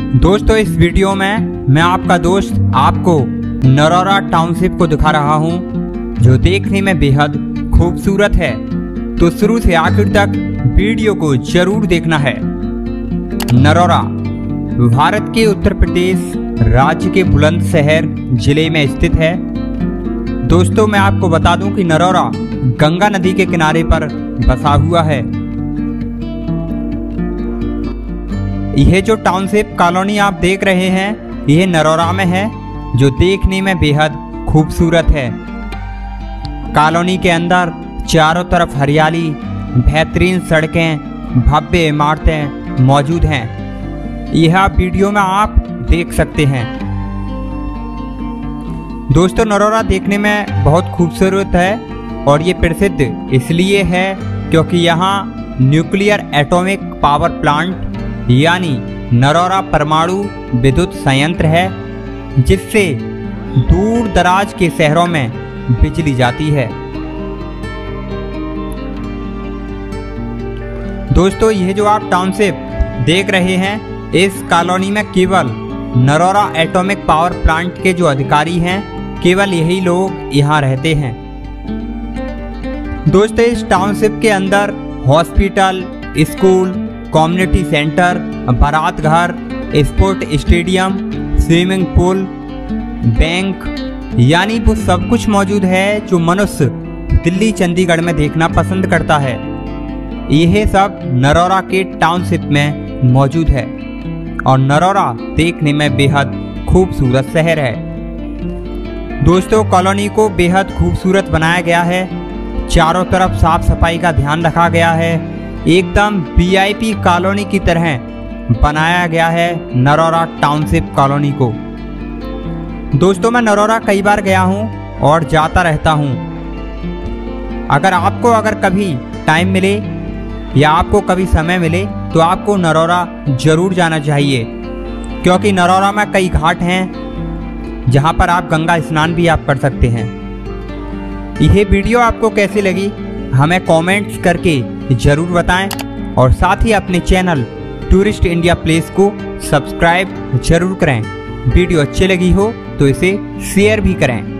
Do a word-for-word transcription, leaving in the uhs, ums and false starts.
दोस्तों इस वीडियो में मैं आपका दोस्त आपको नरोरा टाउनशिप को दिखा रहा हूं, जो देखने में बेहद खूबसूरत है। तो शुरू से आखिर तक वीडियो को जरूर देखना है। नरोरा भारत के उत्तर प्रदेश राज्य के बुलंदशहर जिले में स्थित है। दोस्तों मैं आपको बता दूं कि नरोरा गंगा नदी के किनारे पर बसा हुआ है। यह जो टाउनशिप कॉलोनी आप देख रहे हैं, यह नरोरा में है, जो देखने में बेहद खूबसूरत है। कॉलोनी के अंदर चारों तरफ हरियाली, बेहतरीन सड़कें, भव्य इमारतें मौजूद हैं। यह आप वीडियो में आप देख सकते हैं। दोस्तों नरोरा देखने में बहुत खूबसूरत है और ये प्रसिद्ध इसलिए है क्योंकि यहाँ न्यूक्लियर एटॉमिक पावर प्लांट यानी नरोरा परमाणु विद्युत संयंत्र है, जिससे दूर दराज के शहरों में बिजली जाती है। दोस्तों यह जो आप टाउनशिप देख रहे हैं, इस कॉलोनी में केवल नरोरा एटॉमिक पावर प्लांट के जो अधिकारी हैं, केवल यही लोग यहाँ रहते हैं। दोस्तों इस टाउनशिप के अंदर हॉस्पिटल, स्कूल, कम्युनिटी सेंटर, बारात घर, sport stadium, swimming pool, bank यानी वो सब कुछ मौजूद है जो मनुष्य दिल्ली चंडीगढ़ में देखना पसंद करता है। यह सब नरोरा के टाउनशिप में मौजूद है और नरोरा देखने में बेहद खूबसूरत शहर है। दोस्तों कॉलोनी को बेहद खूबसूरत बनाया गया है। चारों तरफ साफ सफाई का ध्यान रखा गया है। एकदम वी आई पी कॉलोनी की तरह बनाया गया है नरोरा टाउनशिप कॉलोनी को। दोस्तों मैं नरोरा कई बार गया हूं और जाता रहता हूं। अगर आपको अगर कभी टाइम मिले या आपको कभी समय मिले तो आपको नरोरा जरूर जाना चाहिए, क्योंकि नरोरा में कई घाट हैं जहां पर आप गंगा स्नान भी आप कर सकते हैं। यह वीडियो आपको कैसी लगी हमें कमेंट्स करके जरूर बताएं और साथ ही अपने चैनल टूरिस्ट इंडिया प्लेस को सब्सक्राइब जरूर करें। वीडियो अच्छी लगी हो तो इसे शेयर भी करें।